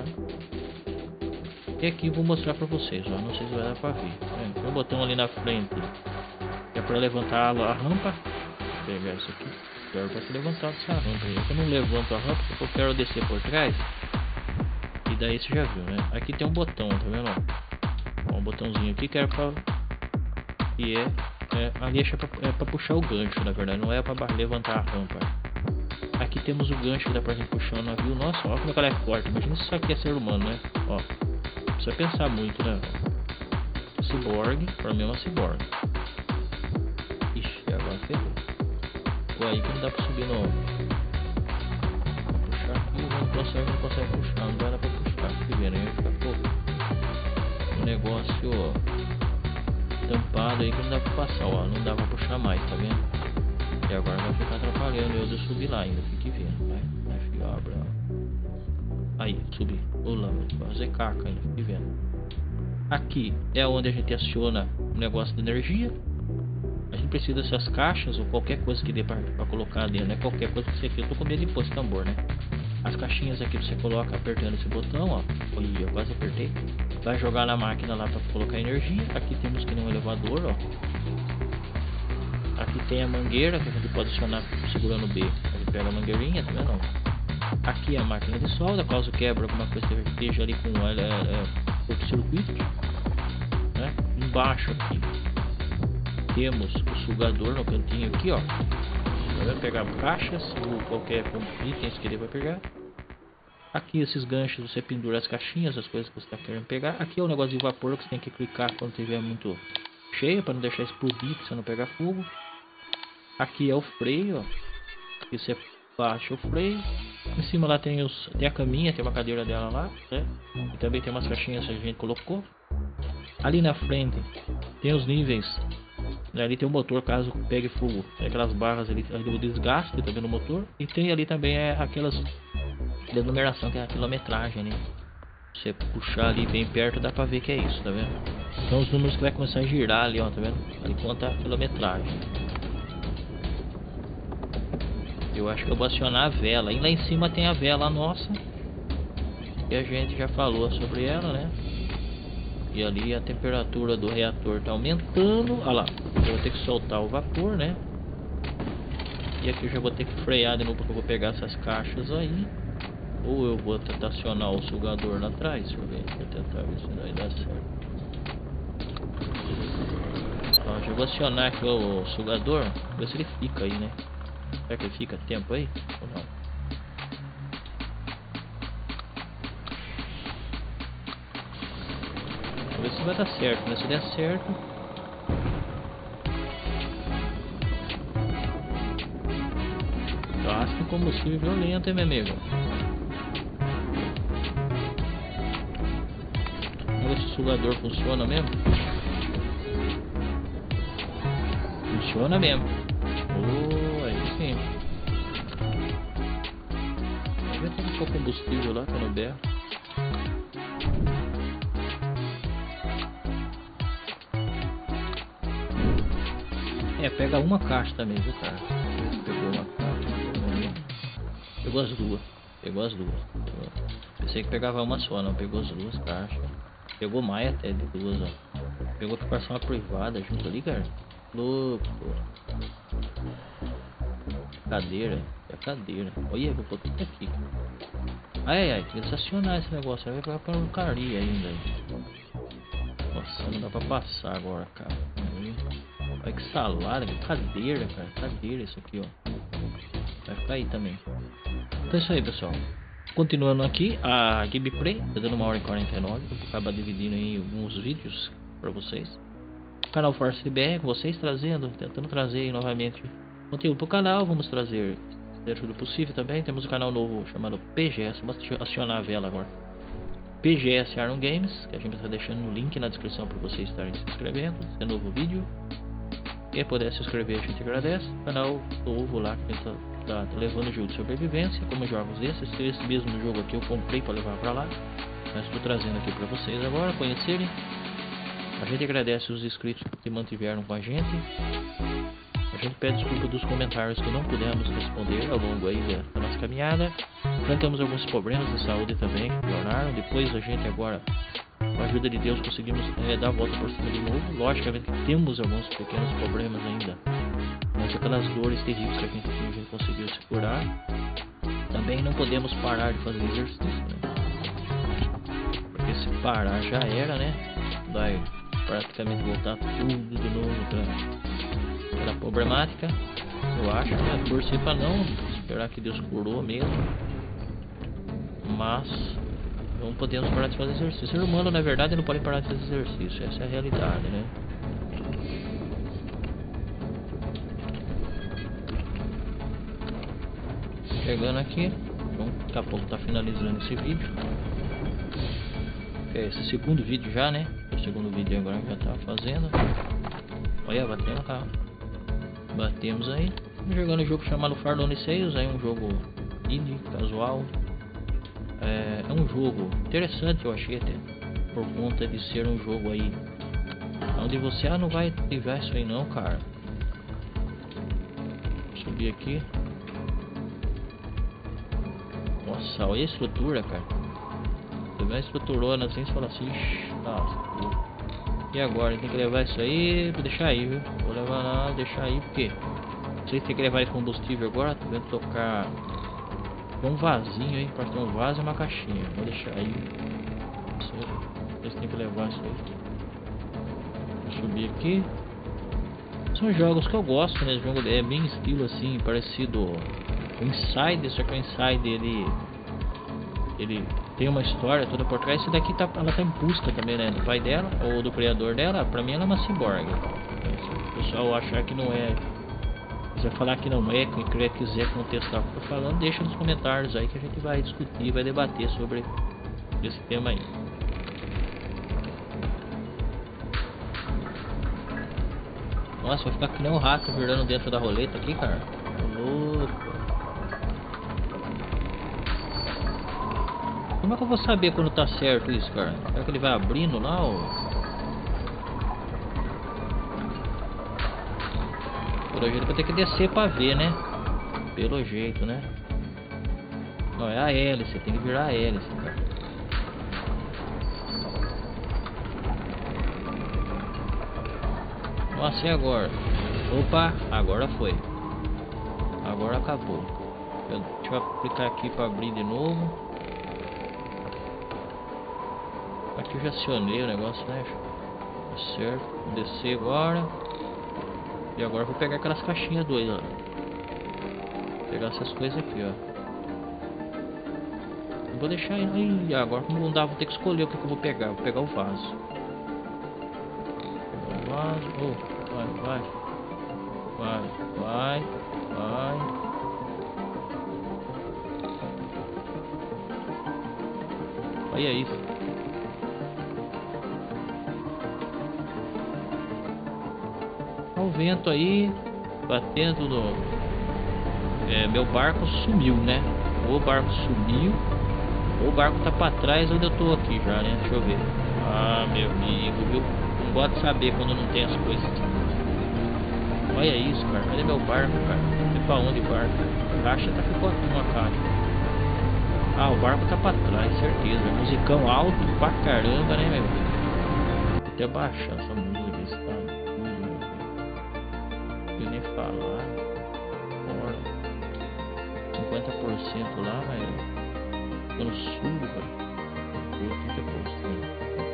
E aqui vou mostrar para vocês, ó. Não sei se vai dar para ver. Né? Tem um botão ali na frente que é para levantar a rampa. Vou pegar isso aqui. Quero para levantar essa rampa aí. Eu não levanto a rampa porque eu quero descer por trás. E daí você já viu, né? Aqui tem um botão, tá vendo? Ó, um botãozinho aqui que era para que é, é ali é para é para puxar o gancho, na verdade, não é para levantar a rampa. Aqui temos o gancho que dá pra gente puxar o navio. Nossa, olha como é que ela é forte. Imagina se isso aqui é ser humano, né? Ó, não precisa pensar muito, né? Cyborg, pra mim é uma cyborg. Ixi, agora ferrou. Pô, aí que não dá pra subir no... Puxar aqui, não consegue, não consegue puxar. Não vai dar pra puxar. Aqui vendo, aí fica pouco. O negócio, ó, tampado aí que não dá pra passar, ó. Não dá pra puxar mais, tá vendo? E agora vai ficar atrapalhando eu de subir lá ainda, fique vendo, vai, vai fiobra. Aí, subi, pula, vai fazer caca ainda, fique vendo. Aqui é onde a gente aciona o negócio de energia. A gente precisa dessas caixas ou qualquer coisa que dê pra, pra colocar dentro, né? Qualquer coisa que você queira, eu tô com medo de pôr esse tambor, né? As caixinhas aqui você coloca apertando esse botão, ó. Olha, eu quase apertei. Vai jogar na máquina lá pra colocar energia. Aqui temos que um elevador, ó. Aqui tem a mangueira que a gente pode acionar segurando o B. A gente pega a mangueirinha, tá vendo? Aqui é a máquina de solda, caso quebra alguma coisa que esteja ali com ela, é, é, curto-circuito, né? Embaixo aqui temos o sugador no cantinho aqui, ó. Vai pegar caixas ou qualquer itens que ele vai pegar. Aqui esses ganchos você pendura as caixinhas, as coisas que você está querendo pegar. Aqui é o negócio de vapor que você tem que clicar quando estiver muito cheio para não deixar explodir, para você não pegar fogo. Aqui é o freio, ó. Aqui você baixa o freio. Em cima lá tem, os, tem a caminha, tem uma cadeira dela lá, né? E também tem umas caixinhas que a gente colocou. Ali na frente tem os níveis, né? Ali tem o motor caso pegue fogo. Tem aquelas barras ali, ali o desgaste também no motor. E tem ali também é, aquelas de numeração, que é a quilometragem, né? Você puxar ali bem perto dá pra ver que é isso, tá vendo? Então os números que vai começar a girar ali, ó, tá vendo? Ali conta a quilometragem. Eu acho que eu vou acionar a vela. E lá em cima tem a vela nossa, que a gente já falou sobre ela, né? E ali a temperatura do reator tá aumentando. Olha lá, eu vou ter que soltar o vapor, né? E aqui eu já vou ter que frear de novo, porque eu vou pegar essas caixas aí. Ou eu vou tentar acionar o sugador lá atrás. Deixa eu ver, vou tentar ver se vai dar certo. Ó, já vou acionar aqui o sugador, ver se ele fica aí, né? Será que ele fica tempo aí ou não? Vamos ver se vai dar certo, né? Se der certo, gasta combustível violento, hein, meu amigo? Vamos ver se o sugador funciona mesmo. Funciona mesmo. Oh, aí sim. Vai ter um pouco de combustível lá, tá no berro. É, pega uma caixa também, viu, cara? Pegou uma caixa. Pegou as duas. Pegou as duas. Pensei que pegava uma só, não. Pegou as duas caixas. Pegou mais até de duas, ó. Pegou que passou uma privada junto ali, cara. Louco. Cadeira. É a cadeira. Olha, vou botar tudo aqui. Ai, ai, tem que estacionar esse negócio. Vai pra porcaria ainda. Nossa, não dá pra passar agora, cara. Olha que salada, que cadeira, cara. Cadeira isso aqui, ó. Vai ficar aí também. Então é isso aí, pessoal. Continuando aqui, a gameplay tá dando uma hora e quarenta e nove. Vou acabar dividindo em alguns vídeos pra vocês. O canal Force B R, com vocês trazendo, tentando trazer aí novamente conteúdo pro canal. Vamos trazer dentro do possível também. Temos um canal novo chamado P G S. Vamos acionar a vela agora. P G S Arnon Games, que a gente está deixando no link na descrição para vocês estarem se inscrevendo. Esse é novo vídeo. Quem puder se inscrever, a gente agradece. Canal novo lá que está tá, tá levando jogo de sobrevivência, como jogos desses. Esse mesmo jogo aqui eu comprei para levar para lá, mas estou trazendo aqui para vocês agora conhecerem. A gente agradece os inscritos que mantiveram com a gente. A gente pede desculpa dos comentários que não pudemos responder ao longo aí da nossa caminhada. Enfrentamos alguns problemas de saúde também que pioraram. Depois a gente agora, com a ajuda de Deus, conseguimos é, dar a volta por cima de novo. Logicamente que temos alguns pequenos problemas ainda, mas aquelas dores terríveis que a gente tinha, a gente conseguiu se curar. Também não podemos parar de fazer exercício, né? Porque se parar já era, né? Vai praticamente voltar tudo de novo para a problemática. Eu acho, né? Torcer para não, esperar que Deus curou mesmo. Mas não podemos parar de fazer exercício. O ser humano, na verdade, não pode parar de fazer exercício. Essa é a realidade, né? Chegando aqui, então, daqui a pouco tá finalizando esse vídeo. É esse segundo vídeo já, né? O segundo vídeo agora já tá fazendo. Olha, batemos, tá? Batemos aí. Jogando um jogo chamado Farlone seis, aí um jogo indie, casual. É, é um jogo interessante, eu achei até, por conta de ser um jogo aí onde você ah, não vai ativar isso aí não, cara. Vou subir aqui. Nossa, olha a estrutura, cara. Você vai estruturando assim, você fala assim, nossa. E agora, tem que levar isso aí, vou deixar aí, viu? Vou levar lá, deixar aí, porque vocês tem que levar esse combustível agora, tô vendo tocar um vasinho aí, pode ter um vaso e uma caixinha. Vou deixar aí. Vocês tem que levar isso aí. Vou subir aqui. São jogos que eu gosto, né? Jogo é bem estilo assim, parecido o Inside, só que o Inside ele ele tem uma história toda por trás. Esse daqui tá, ela tá em busca também, né? Do pai dela ou do criador dela. Pra mim ela é uma ciborgue. Se o pessoal achar que não é, quiser falar que não é, quem quiser contestar o que eu tô falando, deixa nos comentários aí que a gente vai discutir, vai debater sobre esse tema aí. Nossa, vai ficar que nem um rato virando dentro da roleta aqui, cara. Tô louco. Como é que eu vou saber quando tá certo isso, cara? Será que ele vai abrindo lá ou... Pelo jeito vai ter que descer pra ver, né? Pelo jeito, né? Não, é a hélice, tem que virar a hélice, cara. Nossa, e agora? Opa, agora foi. Agora acabou. Eu, deixa eu aplicar aqui pra abrir de novo. Aqui eu já acionei o negócio, né? Certo, vou descer agora. E agora eu vou pegar aquelas caixinhas doidas, ó. Vou pegar essas coisas aqui, ó. Eu vou deixar aí. Agora como não dá, vou ter que escolher o que, que eu vou pegar. Vou pegar o vaso. O vaso. Oh, vai, vai. Vai, vai, vai. Olha isso. O vento aí batendo no é, meu barco sumiu, né? Ou o barco sumiu ou o barco tá pra trás onde eu tô aqui já, né? Deixa eu ver. Ah, meu amigo, viu? Não gosto de saber quando não tem as coisas. Olha isso, cara. Cadê meu barco, cara? Foi pra onde o barco? A caixa tá ficou aqui uma caixa. Ah, o barco tá pra trás, certeza. Musicão alto pra caramba, né, meu? Vou até baixar essa música, esse tá? Nem falar. Fora cinquenta por cento lá, mas tô no sul, cara. trinta por cento.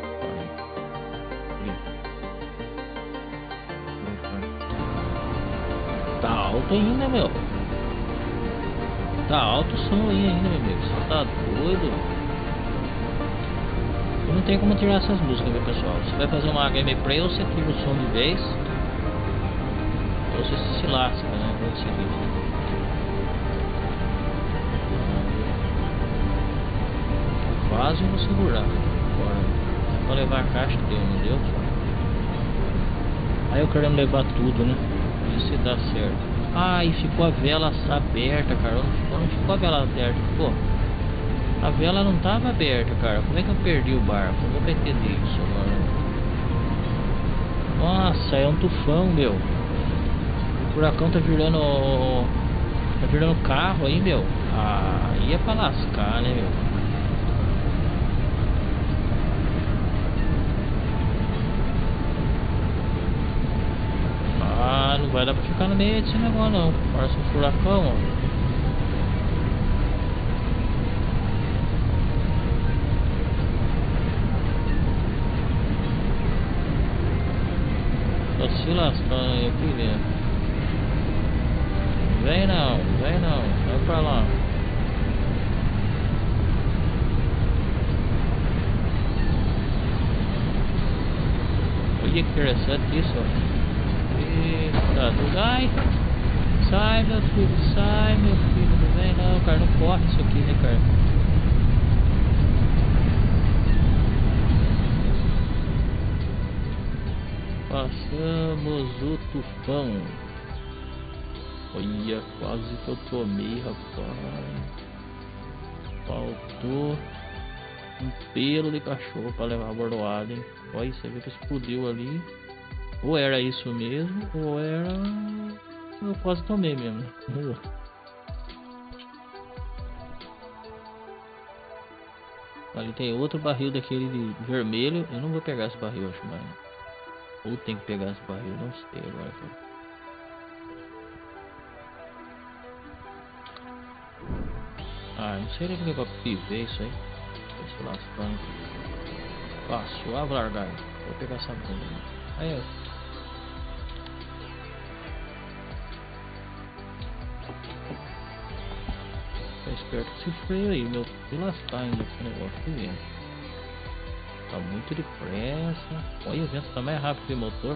Tá alto ainda, meu. Tá alto o som aí ainda, meu amigo. Você tá doido? Eu não tenho como tirar essas músicas, meu pessoal. Você vai fazer uma gameplay ou você tira o som de vez, ou você se lasca, né? Vamos seguir. quase vou segurar. Bora. É pra levar a caixa, deu, não deu? Aí eu querendo levar tudo, né? Ver se dá certo. Ah, e ficou a vela aberta, cara. Não ficou, não ficou a vela aberta, ficou. A vela não tava aberta, cara. Como é que eu perdi o barco? Eu vou entender isso agora. Nossa, é um tufão, meu. O furacão tá virando... Tá virando carro aí, meu. Ah, ia pra lascar, né, meu? Ah, não vai dar pra ficar no meio desse negócio, não. Parece um furacão, ó. Se lascando aqui dentro. Vem não, vem não, vai pra lá. Olha que interessante isso, ó. Eita, tudo. Ai, sai meu filho, sai meu filho, não vem não, cara, não corre isso aqui, né, cara. Passamos o tufão. Olha, quase que eu tomei, rapaz. Faltou um pelo de cachorro para levar a bordoada, hein? Olha, você vê que explodiu ali. Ou era isso mesmo, ou era... Eu quase tomei mesmo. Ali tem outro barril daquele de vermelho. Eu não vou pegar esse barril, acho mais. Ou tem que pegar esse barril, não sei agora, cara. Ah, não sei nem porque eu pivei isso aí. Tô se lascando. Ah, suave largar. Vou pegar essa bunda. Aí, ó. Tá esperto com esse freio aí, meu. Se lascar ainda esse negócio aqui. Tá muito depressa. Olha, o vento tá mais rápido que o motor.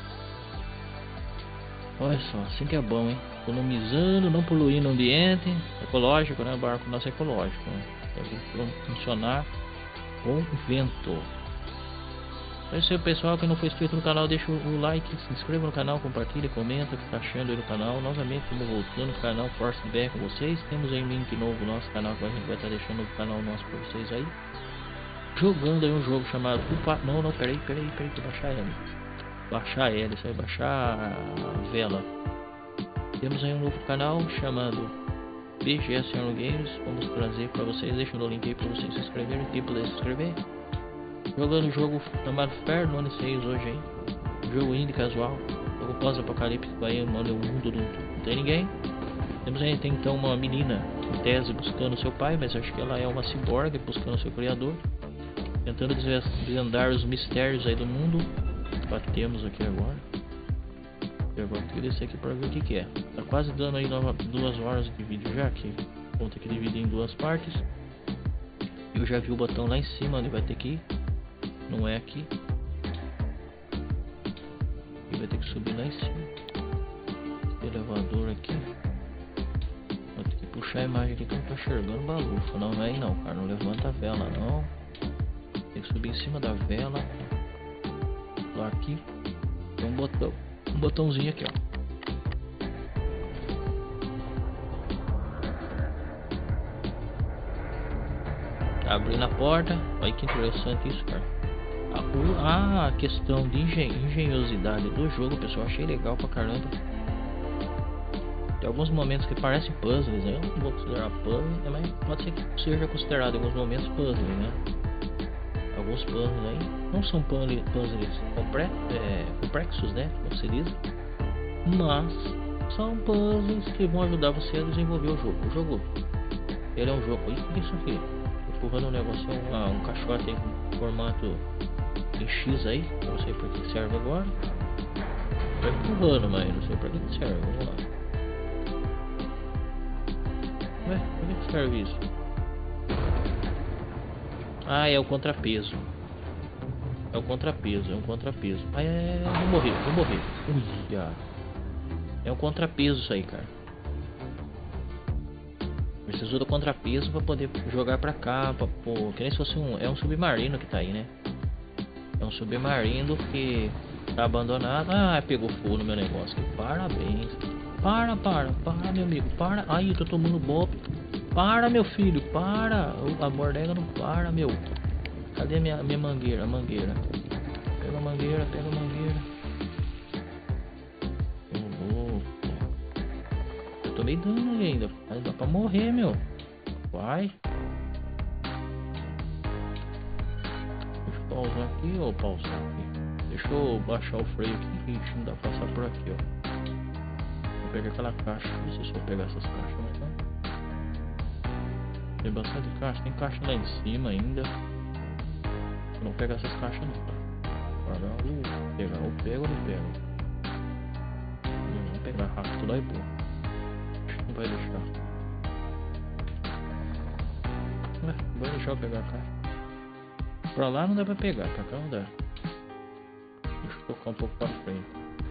Olha só, assim que é bom, hein? Economizando, não poluindo o ambiente. Ecológico, né? O barco nosso é ecológico, né? Deve funcionar com vento. É isso aí, pessoal. Quem não foi inscrito no canal, deixa o like, se inscreva no canal, compartilha, comenta o que tá achando aí no canal. Novamente, estamos voltando no canal Force B R com vocês. Temos aí um link novo no nosso canal que a gente vai estar deixando no canal nosso pra vocês aí. Jogando aí um jogo chamado Upa... Não, não, peraí, peraí, peraí, que baixar ele. Baixar ele, isso aí, baixar a vela. Temos aí um novo canal chamado B G S Arno Games. Vamos trazer para vocês, deixa o link aí para vocês se inscreverem, quem puder se inscrever. Jogando o jogo chamado Fair None seis hoje aí. Jogo indie casual. Jogo pós-apocalipse, vai no mundo do não tem ninguém. Temos aí tem então uma menina em tese buscando seu pai, mas acho que ela é uma ciborgue buscando seu criador. Tentando desvendar os mistérios aí do mundo. Batemos aqui agora. Eu vou ter que descer aqui para ver o que, que é. Tá quase dando aí nova, duas horas de vídeo já aqui. Vamos ter que dividir em duas partes. Eu já vi o botão lá em cima onde vai ter que ir. Não é aqui. E vai ter que subir lá em cima. Elevador aqui. Vou ter que puxar a imagem aqui que eu não tô enxergando balufa. Não, não é aí não, cara. Não levanta a vela não. Tem que subir em cima da vela. Lá aqui tem um botão, um botãozinho aqui, ó. Tá abrindo a porta. Olha que interessante isso, cara. A, a questão de engen engenhosidade do jogo, pessoal, achei legal pra caramba. Tem alguns momentos que parecem puzzles, né? Eu não vou considerar puzzles, mas pode ser que seja considerado em alguns momentos puzzles, né? Alguns puzzles aí não são puzzles é, complexos, né? Como se diz, mas são puzzles que vão ajudar você a desenvolver o jogo. O jogo, ele é um jogo. O que é isso aqui? Empurrando um negócio, um, um caixote em formato em X aí. Eu não sei para que serve agora. Tá empurrando, mas não sei para que serve. Vamos lá. Ué, para que serve isso? Ah, é o contrapeso. É o contrapeso, é um contrapeso. Ah, é, é, é, vou morrer, vou morrer. Uia. É um contrapeso isso aí, cara. Preciso do contrapeso pra poder jogar pra cá, pra pôr. Que nem se fosse um. É um submarino que tá aí, né? É um submarino que tá abandonado. Ah, pegou fogo no meu negócio. Parabéns. Para, para, para, meu amigo. Para. Ai, eu tô tomando golpe. Para, meu filho. Para. A bodega não para, meu. Cadê a minha, minha mangueira? A mangueira. Pega a mangueira, pega a mangueira. Eu vou. Eu tomei dano ali ainda. Mas dá pra morrer, meu. Vai. Deixa eu pausar aqui ou pausar aqui. Deixa eu baixar o freio aqui. Ixi, não dá pra passar por aqui, ó. Vou pegar aquela caixa. Não sei se eu vou pegar essas caixas, mas não. Tem bastante caixa. Tem caixa lá em cima ainda. Eu não pegar essas caixas não, tá? Agora eu vou pegar. Ou pego ou não pego. Não vou pegar rápido lá e pô. Acho que não vai deixar. É, vai deixar eu pegar a caixa. Pra lá não dá pra pegar, pra cá não dá. Deixa eu colocar um pouco pra frente.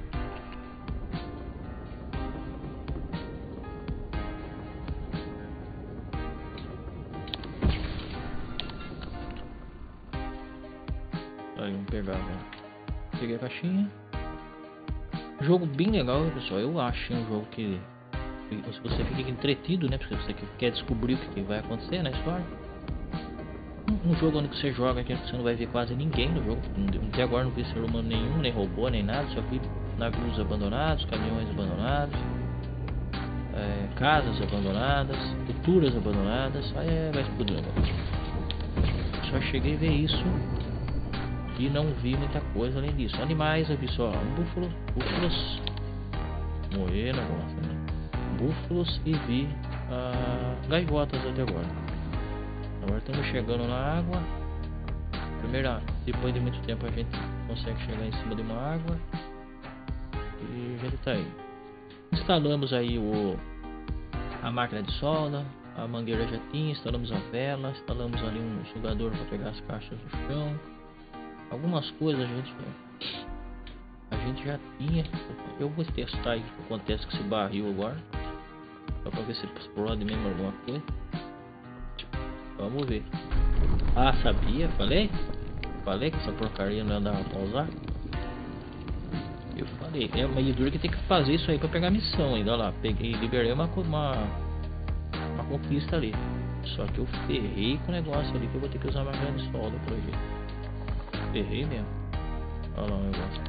Aí, vamos pegar, né? Peguei a caixinha. Jogo bem legal, pessoal. Eu acho um jogo que se você fica entretido, né? Porque você quer descobrir o que vai acontecer na história. Um jogo onde você joga que você não vai ver quase ninguém no jogo. Até agora não vi ser humano nenhum, nem robô, nem nada. Só vi navios abandonados, caminhões abandonados, é, casas abandonadas, culturas abandonadas. Aí é, vai explodir. Só cheguei a ver isso e não vi muita coisa além disso. Animais, eu vi só um búfalo, búfalos morreram, né? Búfalos e vi ah, gaivotas até agora. Agora estamos chegando na água. Primeira, depois de muito tempo a gente consegue chegar em cima de uma água. E a gente tá aí. Instalamos aí o a máquina de solda, a mangueira já tinha, instalamos a vela, instalamos ali um sugador para pegar as caixas do chão. Algumas coisas a gente a gente já tinha. Eu vou testar aí o que acontece com esse barril agora. Só para ver se explode mesmo alguma coisa. Vamos ver. Ah, sabia? Falei? Falei que essa porcaria não ia dar pra usar. Eu falei. É uma dura que tem que fazer isso aí pra pegar a missão ainda. Olha lá, peguei, liberei uma, uma, uma conquista ali. Só que eu ferrei com o negócio ali que eu vou ter que usar uma grande solda por aí. Ferrei mesmo. Olha lá o negócio.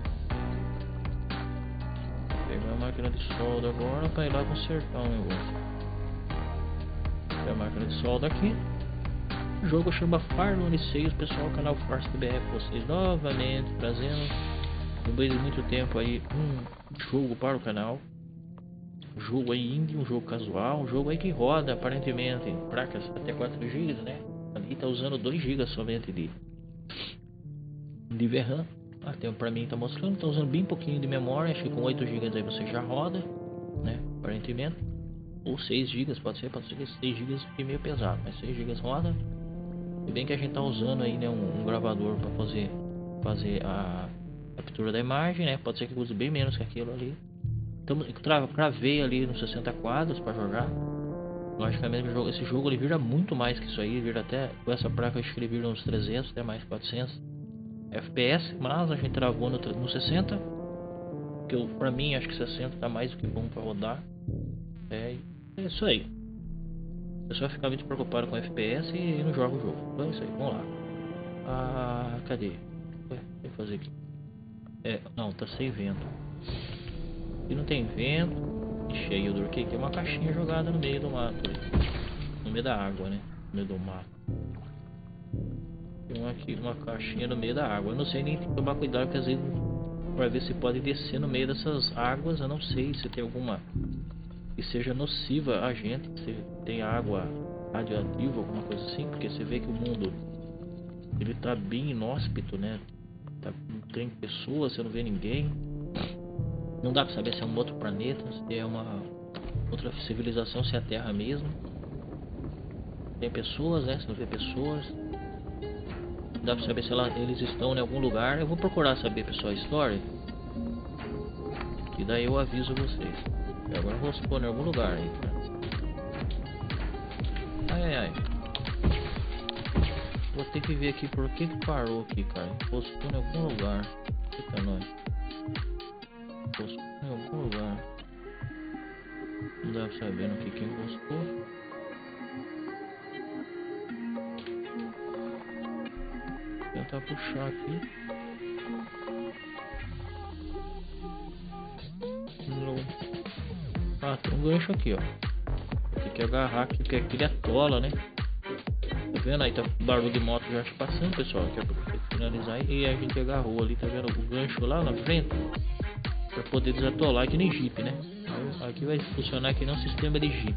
Vou pegar a máquina de solda agora pra ir lá consertar o negócio. A máquina de solda aqui. O jogo chama Farlone seis, pessoal, canal Force B R com vocês novamente, trazendo depois de muito tempo aí um jogo para o canal. Um jogo aí indie, um jogo casual, um jogo aí que roda aparentemente placas até quatro gigas, né? Ali tá usando dois gigas somente de de V RAM. Até pra mim tá mostrando, tá usando bem pouquinho de memória, acho que com oito gigas aí você já roda, né? Aparentemente. Ou seis gigas, pode ser, pode ser que seis gigas fique meio pesado, mas seis gigas roda. E bem que a gente tá usando aí, né, um, um gravador para fazer fazer a captura da imagem, né? Pode ser que use bem menos que aquilo ali. Então, travei ali nos sessenta quadros para jogar. Logicamente, esse jogo ele vira muito mais que isso aí, vira até com essa placa acho que ele vira uns trezentos, até mais quatrocentos F P S, mas a gente travou no, no sessenta, que eu, pra mim acho que sessenta tá mais do que bom para rodar. É, é isso aí. O pessoal fica muito preocupado com F P S e não joga o jogo. Então é isso aí, vamos lá. Ah, cadê? Ué, deixa eu fazer aqui. É, não, tá sem vento. E não tem vento. E cheio do que? Tem uma caixinha jogada no meio do mato. No meio da água, né? No meio do mato. Tem uma aqui, uma caixinha no meio da água. Eu não sei nem tomar cuidado, porque às vezes pra ver se pode descer no meio dessas águas. Eu não sei se tem alguma que seja nociva a gente, se tem água radioativa, alguma coisa assim, porque você vê que o mundo ele tá bem inóspito, né? Tá, não tem pessoas, você não vê ninguém, não dá pra saber se é um outro planeta, se é uma outra civilização, se é a Terra mesmo. Tem pessoas, né? Você não vê pessoas, não dá pra saber se ela, eles estão em algum lugar. Eu vou procurar saber, pessoal, a história, e daí eu aviso vocês. Agora eu vou supor em algum lugar aí, tá? Ai, ai. Vou ter que ver aqui por que que parou aqui, cara. Postou em algum lugar. Eita, nós. Postou em algum lugar. Não dá pra saber no que quem postou. Vou tentar puxar aqui. Não. Ah, tem um gancho aqui, ó. Tem que agarrar aqui, porque aqui ele atola, né? Tá vendo aí? Tá o barulho de moto já passando, pessoal. Aqui é pra finalizar. E a gente agarrou ali, tá vendo? O gancho lá na frente. Pra poder desatolar, que nem Jeep, né? Aqui vai funcionar que nem um sistema de Jeep.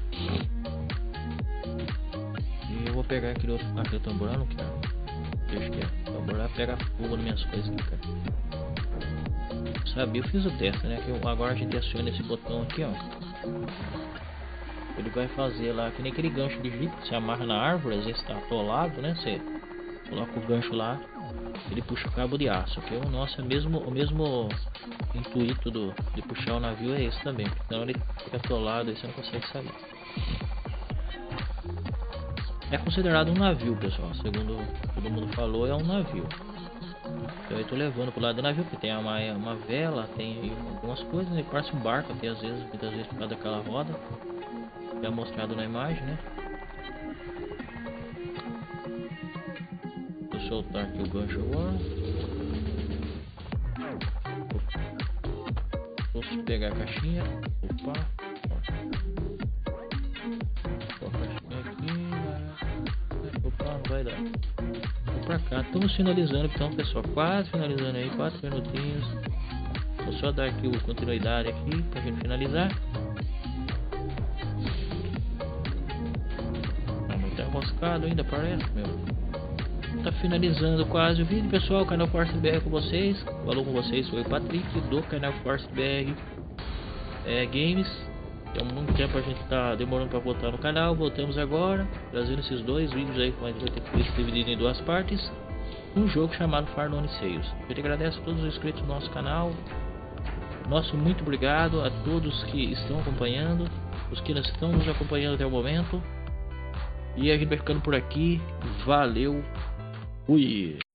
E eu vou pegar aquele outro. Aqui o tamborão, não quero. Deixa que é. O tamborão pega fogo nas minhas coisas aqui, cara. Sabe, eu fiz o teste, né? Que eu, agora a gente aciona esse botão aqui, ó. Ele vai fazer lá, que nem aquele gancho de Jeep. Você amarra na árvore, às vezes tá atolado, né? Você coloca o gancho lá, ele puxa o cabo de aço. Que é o nosso, é mesmo, o mesmo intuito do, de puxar o navio é esse também. Então ele fica atolado e você não consegue sair. É considerado um navio, pessoal. Segundo todo mundo falou, é um navio. Então eu tô levando pro lado do navio, porque tem uma, uma vela, tem algumas coisas, né? Parece um barco até às vezes, muitas vezes por causa daquela roda. Já mostrado na imagem, né? Vou soltar aqui o gancho agora. Vou pegar a caixinha. Opa. Vou a caixinha aqui. Opa, não vai dar. Vou pra cá. Estamos finalizando então, pessoal. Quase finalizando aí. Quatro minutinhos. Vou só dar aqui o continuidade aqui pra gente finalizar. Enroscado ainda parece, meu. Tá finalizando quase o vídeo, pessoal. Canal Force B R com vocês. Falou com vocês, foi o Patrick do canal Force B R é, Games. Há muito tempo a gente tá demorando para voltar no canal. Voltamos agora, trazendo esses dois vídeos aí que a gente vai ter que dividir em duas partes. Um jogo chamado Far Lone Sails. Eu te agradeço a todos os inscritos do nosso canal. Nosso muito obrigado a todos que estão acompanhando, os que não estão nos acompanhando até o momento. E a gente vai ficando por aqui. Valeu. Fui.